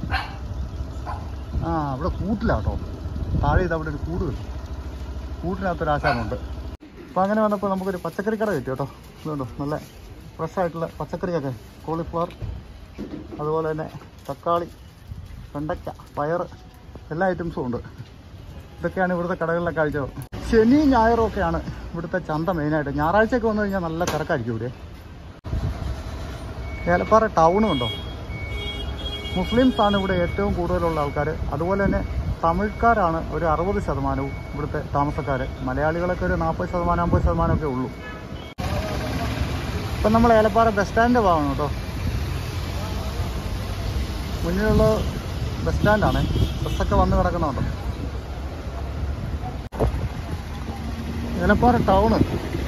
ഇവിടെ കൂട്ടിലാട്ടോ താഴെ. ഇത് അവിടെ ഒരു കൂട് കിട്ടും. കൂട്ടിനകത്തൊരു ആശാനുണ്ട്. അപ്പോൾ അങ്ങനെ വന്നപ്പോൾ നമുക്കൊരു പച്ചക്കറി കട കിട്ടി കേട്ടോ. ഇതുണ്ടോ നല്ല ഫ്രഷായിട്ടുള്ള പച്ചക്കറിയൊക്കെ. കോളിഫ്ലവർ, അതുപോലെ തന്നെ തക്കാളി, വെണ്ടയ്ക്ക, പയർ, എല്ലാ ഐറ്റംസും ഉണ്ട്. ഇതൊക്കെയാണ് ഇവിടുത്തെ കടകളിലെ കാഴ്ചകൾ. ശനി ഞായറും ഒക്കെയാണ് ഇവിടുത്തെ ചന്ത മെയിനായിട്ട്. ഞായറാഴ്ചയൊക്കെ വന്നു കഴിഞ്ഞാൽ നല്ല തിരക്കായിരിക്കും ഇവിടെ. ഏലപ്പാറ ടൗണും ഉണ്ടോ. മുസ്ലിംസാണ് ഇവിടെ ഏറ്റവും കൂടുതലുള്ള ആൾക്കാർ. അതുപോലെ തന്നെ തമിഴ്ക്കാരാണ് ഒരു 60% ഇവിടുത്തെ താമസക്കാർ. മലയാളികളൊക്കെ ഒരു 40%, 50% ഒക്കെ ഉള്ളൂ. ഇപ്പം നമ്മൾ ഏലപ്പാറ ബസ് സ്റ്റാൻഡിൻ്റെ ഭാഗമാണ് കേട്ടോ. മുന്നിലുള്ള ബസ് സ്റ്റാൻഡാണ്. ബസ്സൊക്കെ വന്ന് കിടക്കുന്നുണ്ടോ. ഏലപ്പാറ ടൗണ്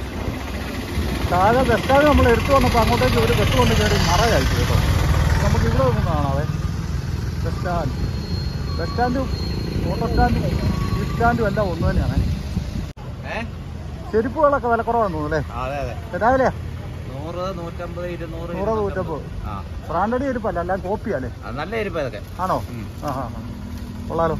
താഴെ ബസ് സ്റ്റാൻഡ് നമ്മൾ എടുത്തു വന്നപ്പോൾ അങ്ങോട്ടേക്ക് ഒരു ബസ് കൊണ്ട് കയറി മറയായിട്ട് കേട്ടോ. നമുക്ക് ഇവിടെ ഒന്ന് കാണാവേ. ബസ് സ്റ്റാൻഡും ഓട്ടോ സ്റ്റാൻഡും ഈ സ്റ്റാൻഡും എല്ലാം ഒന്ന് തന്നെയാണ്. ചെരുപ്പുകളൊക്കെ വില കുറവാണെന്ന് തോന്നുന്നു. രാവിലെ 100, 150 ബ്രാൻഡഡ് ചെരുപ്പല്ല, എല്ലാം കോപ്പിയല്ലേ. നല്ല ചെരുപ്പ് ആണോ? കൊള്ളാലോ.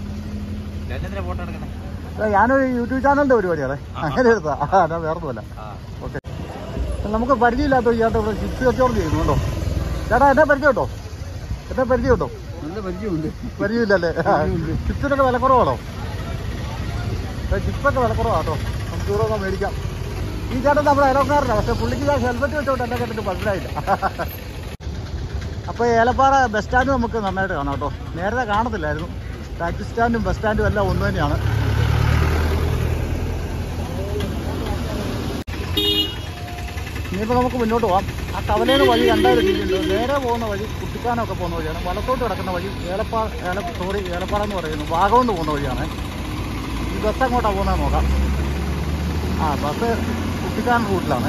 ഞാനൊരു യൂട്യൂബ് ചാനലിൻ്റെ പരിപാടി അതെ, അങ്ങനെ എടുത്താ. ഞാൻ വേറൊന്നുമല്ല. ഓക്കെ. നമുക്ക് പരിചയമില്ലാത്ത ചേട്ടാ ഇവിടെ ചിപ്സ് കച്ചവടം ചെയ്യുന്നുണ്ടോ? ചേട്ടാ എന്നെ പരിചയം കേട്ടോ. എന്നെ പരിചയം കേട്ടോ. പരിചയമില്ലല്ലേ? ചിപ്സിനൊക്കെ വില കുറവാണോ? ചിപ്സൊക്കെ വില കുറവാട്ടോ. നമുക്ക് ഇവിടെ മേടിക്കാം. ഈ ചേട്ടൻ നമ്മുടെ അയലോക്കാരനാണ്. പക്ഷേ പുള്ളിക്ക് ഞാൻ ഹെൽമെറ്റ് വെച്ചോട്ട് എന്നെ കണ്ടിട്ട് മനസ്സിലായില്ല. അപ്പോൾ ഏലപ്പാറ ബസ് സ്റ്റാൻഡ് നമുക്ക് നന്നായിട്ട് കാണാം കേട്ടോ. നേരത്തെ കാണത്തില്ലായിരുന്നു. ടാക്സി സ്റ്റാൻഡും ബസ് സ്റ്റാൻഡും എല്ലാം ഒന്ന് തന്നെയാണ്. ഇനിയിപ്പോൾ നമുക്ക് മുന്നോട്ട് പോകാം. ആ കവലയിൽ വഴി 2000 രൂപയുണ്ട്. നേരെ പോകുന്ന വഴി കുട്ടിക്കാനൊക്കെ പോകുന്ന വഴിയാണ്. വലത്തോട്ട് കിടക്കുന്ന വഴി ഏലപ്പാറ എന്ന് പറയുന്നു, വാഗമണ് പോകുന്ന വഴിയാണ്. ഈ ബസ് അങ്ങോട്ടാണ് പോകുന്നത് നോക്കാം. ബസ് കുട്ടിക്കാനം റൂട്ടിലാണ്.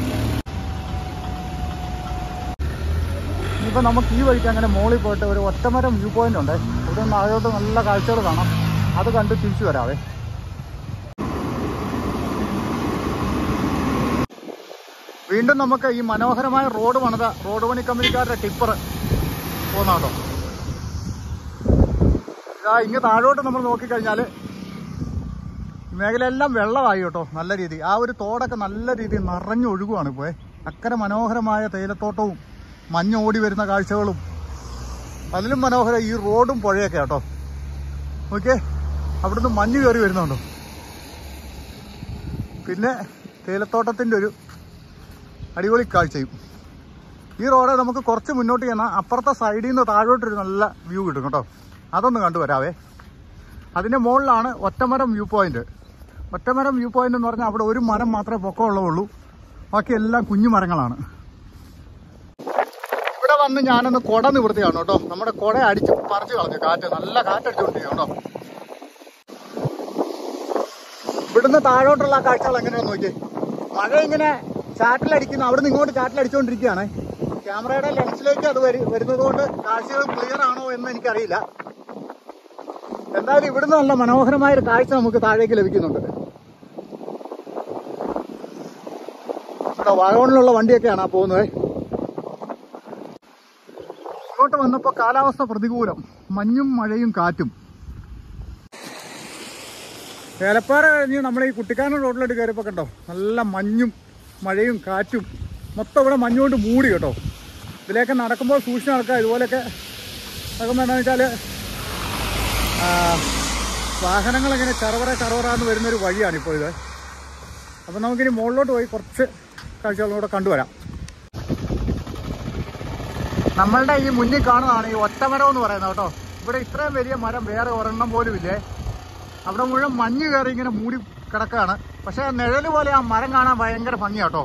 ഇനിയിപ്പോൾ നമുക്ക് ഈ വഴിക്ക് അങ്ങനെ മോളിൽ പോയിട്ട് ഒരു ഒറ്റമരം വ്യൂ പോയിന്റ് ഉണ്ട്. ഇവിടെ നിന്ന് ആഴോട്ട് നല്ല കാഴ്ചകൾ കാണാം. അത് കണ്ട് തിരിച്ചു വരാവേ. വീണ്ടും നമുക്ക് ഈ മനോഹരമായ റോഡ് പണി കമ്പനിക്കാരുടെ ടിപ്പർ പോകുന്ന കേട്ടോ. ഇങ്ങ് താഴോട്ട് നമ്മൾ നോക്കിക്കഴിഞ്ഞാൽ മേഖലയെല്ലാം വെള്ളമായി കേട്ടോ. നല്ല രീതി ആ ഒരു തോടൊക്കെ നല്ല രീതിയിൽ നിറഞ്ഞൊഴുകുവാണ് ഇപ്പോൾ. അക്കരെ മനോഹരമായ തേയിലത്തോട്ടവും മഞ്ഞോടി വരുന്ന കാഴ്ചകളും, അതിലും മനോഹരം ഈ റോഡും പുഴയൊക്കെ കേട്ടോ. ഓക്കെ, അവിടുന്ന് മഞ്ഞ് കയറി വരുന്നുണ്ടോ. പിന്നെ തേയിലത്തോട്ടത്തിൻ്റെ ഒരു അടിപൊളി കാഴ്ചയും. ഈ റോഡ് നമുക്ക് കുറച്ച് മുന്നോട്ട് ചെന്നാൽ അപ്പുറത്തെ സൈഡിൽ നിന്ന് താഴോട്ടൊരു നല്ല വ്യൂ കിട്ടും കേട്ടോ. അതൊന്ന് കണ്ടുവരാവേ. അതിൻ്റെ മുകളിലാണ് Ottamaram view point. Ottamaram view point എന്ന് പറഞ്ഞാൽ അവിടെ ഒരു മരം മാത്രമേ പൊക്കമുള്ളൂ, ബാക്കി എല്ലാം കുഞ്ഞു മരങ്ങളാണ്. ഇവിടെ വന്ന് ഞാനൊന്ന് കുട നിവൃത്തിയാണ് കേട്ടോ. നമ്മുടെ കുട അടിച്ച് പറിച്ചു കളഞ്ഞു. കാറ്റ്, നല്ല കാറ്റടിച്ചുകൊണ്ടിരിക്കും കേട്ടോ. ഇവിടുന്ന് താഴോട്ടുള്ള കാഴ്ചകൾ എങ്ങനെയാണെന്ന് നോക്കിയേ. മഴ ഇങ്ങനെ ചാറ്റിലടിക്കുന്നു, അവിടെ നിന്ന് ഇങ്ങോട്ട് ചാറ്റിലടിച്ചുകൊണ്ടിരിക്കുകയാണ്. ക്യാമറയുടെ ലെൻസിലേക്ക് അത് വരുന്നത് കൊണ്ട് കാഴ്ചകൾ ക്ലിയർ ആണോ എന്ന് എനിക്കറിയില്ല. എന്തായാലും ഇവിടുന്ന് നല്ല മനോഹരമായൊരു കാഴ്ച നമുക്ക് താഴേക്ക് ലഭിക്കുന്നുണ്ട്. ഇവിടെ വാഗമണിലുള്ള വണ്ടിയൊക്കെയാണ് പോകുന്നത്. ഇങ്ങോട്ട് വന്നപ്പോൾ കാലാവസ്ഥ പ്രതികൂലം, മഞ്ഞും മഴയും കാറ്റും. ഏലപ്പാറ കഴിഞ്ഞ് നമ്മൾ ഈ കുട്ടിക്കാനം റോഡിലോട്ട് കയറിയപ്പോൾ കണ്ടോ, നല്ല മഞ്ഞും മഴയും കാറ്റും, മൊത്തം ഇവിടെ മഞ്ഞുകൊണ്ട് മൂടി കേട്ടോ. ഇതിലേക്ക് നടക്കുമ്പോൾ സൂക്ഷിച്ച് നടക്കുക. ഇതുപോലെയൊക്കെ നടക്കുമ്പോൾ എന്താണെന്ന് വെച്ചാൽ വാഹനങ്ങളിങ്ങനെ ചറവറാന്ന് വരുന്നൊരു വഴിയാണിപ്പോൾ ഇത്. അപ്പം നമുക്കിനി മുകളിലോട്ട് പോയി കുറച്ച് കാഴ്ചകളൂടെ കണ്ടുവരാം. നമ്മളുടെ ഈ മുന്നിൽ കാണുന്നതാണ് ഈ ഒറ്റമരം എന്ന് പറയുന്നത് കേട്ടോ. ഇവിടെ ഇത്രയും വലിയ മരം വേറെ ഒരെണ്ണം പോലും ഇല്ലേ. അവിടെ മുഴുവൻ മഞ്ഞ് കയറി ഇങ്ങനെ മൂടി കിടക്കുകയാണ്. പക്ഷേ നിഴല് പോലെ ആ മരം കാണാൻ ഭയങ്കര ഭംഗിയാട്ടോ.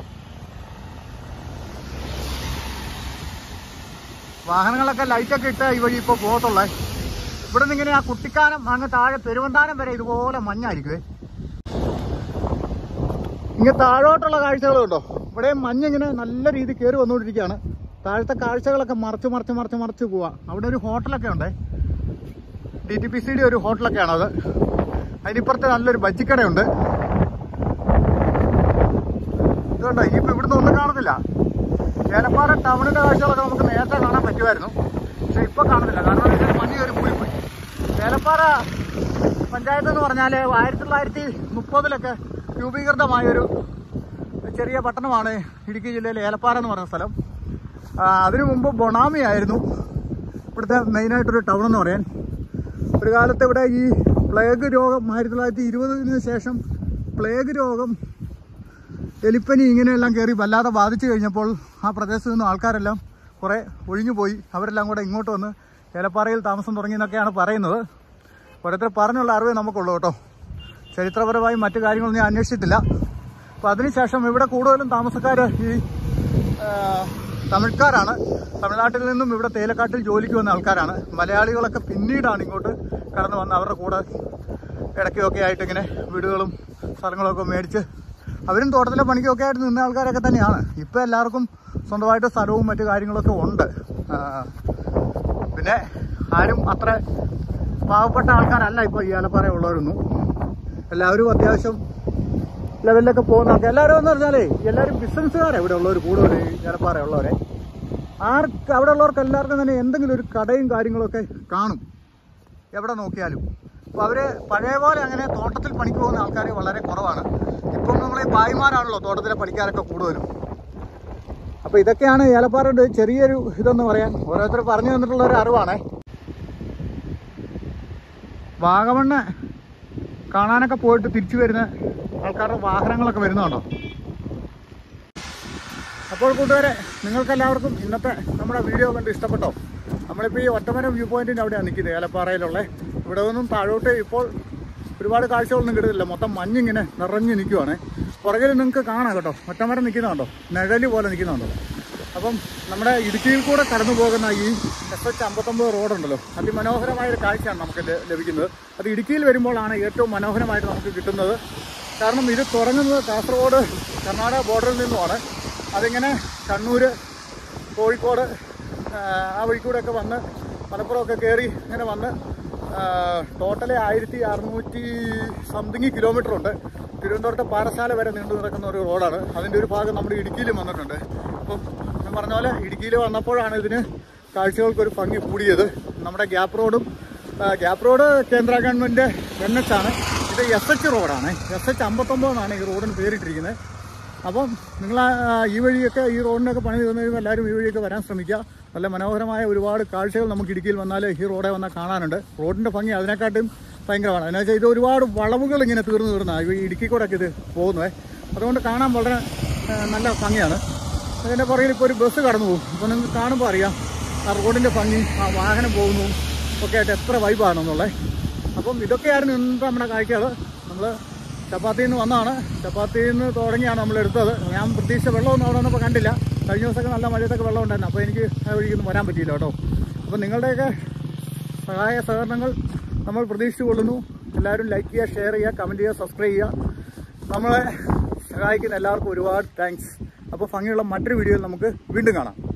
വാഹനങ്ങളൊക്കെ ലൈറ്റൊക്കെ ഇട്ട് ഈ വഴി ഇപ്പോൾ പോകത്തുള്ളേ. ഇവിടെ നിന്ന് ഇങ്ങനെ ആ കുട്ടിക്കാനം അങ്ങ് താഴെ പെരുവന്താനം വരെ ഇതുപോലെ മഞ്ഞായിരിക്കുവേ. ഇങ്ങനെ താഴോട്ടുള്ള കാഴ്ചകൾ കേട്ടോ. ഇവിടെ മഞ്ഞിങ്ങനെ നല്ല രീതിയിൽ കയറി വന്നുകൊണ്ടിരിക്കുകയാണ്. താഴത്തെ കാഴ്ചകളൊക്കെ മറിച്ച് പോവാ. അവിടെ ഒരു ഹോട്ടലൊക്കെ ഉണ്ട്, DTPCയുടെ ഒരു ഹോട്ടലൊക്കെയാണത്. അതിനിപ്പുറത്ത് നല്ലൊരു ബജ്ജിക്കടയുണ്ട്. ഇതുകൊണ്ടോ ഇനിയിപ്പോൾ ഇവിടുന്ന് ഒന്നും കാണുന്നില്ല. ഏലപ്പാറ ടൗണിൻ്റെ കാഴ്ചകളൊക്കെ നമുക്ക് നേരത്തെ കാണാൻ പറ്റുമായിരുന്നു, പക്ഷെ ഇപ്പോൾ കാണുന്നില്ല. കാരണം മഞ്ഞ് കയറി മൂടിപ്പോയി. ഏലപ്പാറ പഞ്ചായത്ത് എന്ന് പറഞ്ഞാൽ 1930 രൂപീകൃതമായൊരു ചെറിയ പട്ടണമാണ് ഇടുക്കി ജില്ലയിലെ ഏലപ്പാറ എന്ന് പറയുന്ന സ്ഥലം. അതിനു മുമ്പ് ബൊണാമി ആയിരുന്നു ഇവിടുത്തെ മെയിനായിട്ടൊരു ടൗൺ എന്ന് പറയാൻ. ഒരു കാലത്ത് ഇവിടെ ഈ പ്ലേഗ് രോഗം 1920 ശേഷം പ്ലേഗ് രോഗം, എലിപ്പനി ഇങ്ങനെയെല്ലാം കയറി വല്ലാതെ ബാധിച്ചു കഴിഞ്ഞപ്പോൾ ആ പ്രദേശത്ത് നിന്നും ആൾക്കാരെല്ലാം കുറേ ഒഴിഞ്ഞു പോയി. അവരെല്ലാം കൂടെ ഇങ്ങോട്ട് വന്ന് ഏലപ്പാറയിൽ താമസം തുടങ്ങി എന്നൊക്കെയാണ് പറയുന്നത്. ഓരോരുത്തർ പറഞ്ഞുള്ള അറിവേ നമുക്കുള്ളൂ കേട്ടോ. ചരിത്രപരമായി മറ്റു കാര്യങ്ങളൊന്നും ഞാൻ അന്വേഷിച്ചിട്ടില്ല. അപ്പോൾ അതിനുശേഷം ഇവിടെ കൂടുതലും താമസക്കാർ ഈ തമിഴ്ക്കാരാണ്. തമിഴ്നാട്ടിൽ നിന്നും ഇവിടെ തേയിലക്കാട്ടിൽ ജോലിക്ക് വന്ന ആൾക്കാരാണ്. മലയാളികളൊക്കെ പിന്നീടാണ് ഇങ്ങോട്ട് കടന്നു വന്ന് അവരുടെ കൂടെ ഇടയ്ക്കൊക്കെ ആയിട്ട് ഇങ്ങനെ വീടുകളും സ്ഥലങ്ങളൊക്കെ മേടിച്ച് അവരും തോട്ടത്തിലെ പണിക്കൊക്കെ ആയിട്ട് നിന്ന ആൾക്കാരൊക്കെ തന്നെയാണ്. ഇപ്പോൾ എല്ലാവർക്കും സ്വന്തമായിട്ട് സ്ഥലവും മറ്റു കാര്യങ്ങളൊക്കെ ഉണ്ട്. പിന്നെ ആരും അത്ര പാവപ്പെട്ട ആൾക്കാരല്ല ഇപ്പോൾ ഈ ഏലപ്പാറ ഉള്ളവരൊന്നും. എല്ലാവരും അത്യാവശ്യം ലെവലിലൊക്കെ പോകുന്ന ആൾക്കാർ. എല്ലാവരും എന്ന് പറഞ്ഞാലേ എല്ലാവരും ബിസിനസ്സുകാരെ ഇവിടെ ഉള്ളവർ, കൂടുതൽ ഏലപ്പാറ ഉള്ളവരെ. അവിടെ ഉള്ളവർക്ക് എല്ലാവർക്കും തന്നെ എന്തെങ്കിലും ഒരു കടയും കാര്യങ്ങളൊക്കെ കാണും എവിടെ നോക്കിയാലും. അപ്പോൾ അവർ പഴയ പോലെ അങ്ങനെ തോട്ടത്തിൽ പണിക്ക് പോകുന്ന ആൾക്കാർ വളരെ കുറവാണ്. ഇപ്പം നമ്മളീ ഭായിമാരാണല്ലോ തോട്ടത്തിലെ പണിക്കാരൊക്കെ കൂടുതലും. അപ്പോൾ ഇതൊക്കെയാണ് ഏലപ്പാറയുടെ ചെറിയൊരു ഇതെന്ന് പറയാൻ ഓരോരുത്തർ പറഞ്ഞു തന്നിട്ടുള്ള ഒരു അറിവാണേ. വാഗമണ്ണ് കാണാനൊക്കെ പോയിട്ട് തിരിച്ചു വരുന്ന ആൾക്കാരുടെ വാഹനങ്ങളൊക്കെ വരുന്നുണ്ടോ. അപ്പോൾ കൂട്ടുകാരെ, നിങ്ങൾക്കെല്ലാവർക്കും ഇന്നത്തെ നമ്മുടെ വീഡിയോ കണ്ട് ഇഷ്ടപ്പെട്ടോ? നമ്മളിപ്പോൾ ഈ ഒറ്റമരം വ്യൂ പോയിന്റിൻ്റെ അവിടെയാണ് നിൽക്കുന്നത്, ഏലപ്പാറയിലുള്ള. ഇവിടെ നിന്നും താഴോട്ട് ഇപ്പോൾ ഒരുപാട് കാഴ്ചകളൊന്നും കിട്ടുന്നില്ല. മൊത്തം മഞ്ഞിങ്ങനെ നിറഞ്ഞ് നിൽക്കുവാണ്. പുറകിൽ നിങ്ങൾക്ക് കാണാം കേട്ടോ, ഒറ്റമരം നിൽക്കുന്നുണ്ടോ, നിഴല് പോലെ നിൽക്കുന്നുണ്ടോ. അപ്പം നമ്മുടെ ഇടുക്കിയിൽ കൂടെ കടന്നു പോകുന്ന ഈ SH59 റോഡുണ്ടല്ലോ, അതിമനോഹരമായൊരു കാഴ്ചയാണ് നമുക്ക് ലഭിക്കുന്നത്. അത് ഇടുക്കിയിൽ വരുമ്പോഴാണ് ഏറ്റവും മനോഹരമായിട്ട് നമുക്ക് കിട്ടുന്നത്. കാരണം ഇത് തുടങ്ങുന്നത് കാസർഗോഡ് കർണാടക ബോർഡറിൽ നിന്നുമാണ്. അതിങ്ങനെ കണ്ണൂർ, കോഴിക്കോട് ആ വഴിക്കൂടെയൊക്കെ വന്ന് മലപ്പുറമൊക്കെ കയറി ഇങ്ങനെ വന്ന് ടോട്ടലി 1600 സംതിങ് കിലോമീറ്റർ ഉണ്ട്. തിരുവനന്തപുരത്തെ പാറശാല വരെ നീണ്ടു നിൽക്കുന്ന ഒരു റോഡാണ്. അതിൻ്റെ ഒരു ഭാഗം നമ്മുടെ ഇടുക്കിയിലും വന്നിട്ടുണ്ട്. അപ്പം ഞാൻ പറഞ്ഞ പോലെ ഇടുക്കിയിൽ വന്നപ്പോഴാണ് ഇതിന് കാഴ്ചകൾക്കൊരു ഭംഗി കൂടിയത്. നമ്മുടെ ഗ്യാപ്പ് റോഡ് കേന്ദ്ര ഗവൺമെൻറ് NH ആണ്. ഇത് SH റോഡാണ്. SH59 എന്നാണ് ഈ റോഡിന് പേരിട്ടിരിക്കുന്നത്. അപ്പം നിങ്ങൾ ഈ വഴിയൊക്കെ ഈ റോഡിനൊക്കെ പണി തീർന്നു എല്ലാവരും ഈ വഴിയൊക്കെ വരാൻ ശ്രമിക്കുക. നല്ല മനോഹരമായ ഒരുപാട് കാഴ്ചകൾ നമുക്ക് ഇടുക്കിയിൽ വന്നാൽ ഈ റോഡെ വന്നാൽ കാണാനുണ്ട്. റോഡിൻ്റെ ഭംഗി അതിനെക്കാട്ടും ഭയങ്കരമാണ്. എന്നു വെച്ചാൽ ഇത് ഒരുപാട് വളവുകൾ ഇങ്ങനെ തീർന്ന ഈ ഇടുക്കി കൂടെയൊക്കെ ഇത് പോകുന്നത്. അതുകൊണ്ട് കാണാൻ വളരെ നല്ല ഭംഗിയാണ്. അതിൻ്റെ പുറകിൽ ഇപ്പോൾ ഒരു ബസ് കടന്നു പോകും. അപ്പോൾ നിങ്ങൾക്ക് കാണുമ്പോൾ അറിയാം ആ റോഡിൻ്റെ ഭംഗി, ആ വാഹനം പോകുന്നു ഒക്കെ ആയിട്ട് എത്ര വൈബാണെന്നുള്ളത്. അപ്പം ഇതൊക്കെയായിരുന്നു ഇന്നത്തെ നമ്മുടെ കാഴ്ചകൾ. നമ്മൾ ചപ്പാത്തിയിൽ നിന്ന് വന്നതാണ്. ചപ്പാത്തിയിൽ നിന്ന് തുടങ്ങിയാണ് നമ്മൾ എടുത്തത്. ഞാൻ പ്രതീക്ഷിച്ച വെള്ളമൊന്നും അവിടെ വന്നപ്പോൾ കണ്ടില്ല. കഴിഞ്ഞ ദിവസമൊക്കെ നല്ല മഴയത്തൊക്കെ വെള്ളം ഉണ്ടായിരുന്നു. അപ്പോൾ എനിക്ക് ആ വഴിക്കൊന്നും വരാൻ പറ്റിയില്ല കേട്ടോ. അപ്പോൾ നിങ്ങളുടെയൊക്കെ സഹായ സഹകരണങ്ങൾ നമ്മൾ പ്രതീക്ഷിച്ചു കൊള്ളുന്നു. എല്ലാവരും ലൈക്ക് ചെയ്യുക, ഷെയർ ചെയ്യുക, കമൻറ്റ് ചെയ്യുക, സബ്സ്ക്രൈബ് ചെയ്യുക. നമ്മളെ സഹായിക്കുന്ന എല്ലാവർക്കും ഒരുപാട് താങ്ക്സ്. അപ്പോൾ ഭംഗിയുള്ള മറ്റൊരു വീഡിയോയിൽ നമുക്ക് വീണ്ടും കാണാം.